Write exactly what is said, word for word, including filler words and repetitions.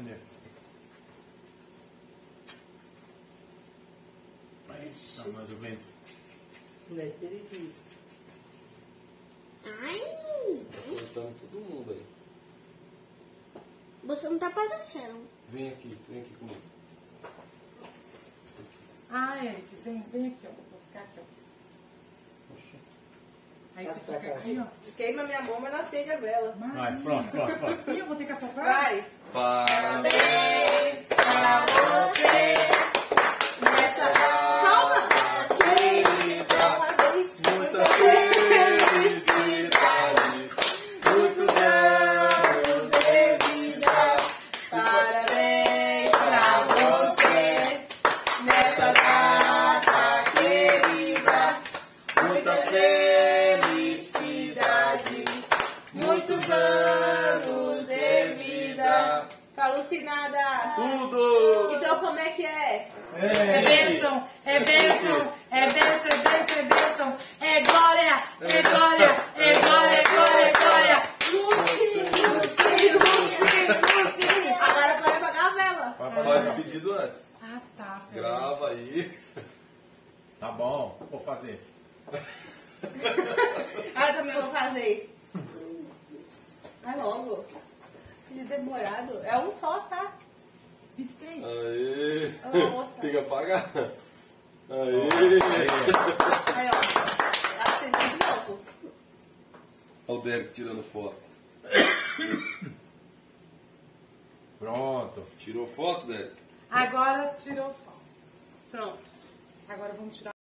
acender. Aí, tá mais ou menos. Não é ter isso. Ai, Tá cortando todo mundo aí. você não tá aparecendo. Vem aqui, vem aqui comigo. Ah, Eric, vem, vem aqui, ó. Vou ficar aqui, ó. Poxa. Aí você fica aí, ó. Queima minha mão, mas não acende a vela. Vai, pronto, pronto, pronto. E eu vou ter que assoprar? Vai! Parabéns pra você nessa... Calma! Parabéns! Muitas felicidades, muitos anos de vida. Parabéns pra você nessa data querida. Muitas felicidades, Muitos anos de vida. Alucinada! tudo! Então como é que é? É bênção, é bênção, é bênção, é bênção, é bênção. É glória, é glória, é glória, é glória, é glória. Lucy, Lucy, Lucy, Lucy. Agora pode apagar a vela. Faz o pedido antes. Ah, tá. peraí. Grava aí. Tá bom, vou fazer. Ah, eu também vou fazer. Vai logo. De demorado. É um só, tá? Fiz três. Aê! É outra. Tem que apagar. Aê! Aí, ó. Acendeu de novo. Olha o Derek tirando foto. Pronto. Tirou foto, Derek? Agora tirou foto. Pronto. Agora vamos tirar.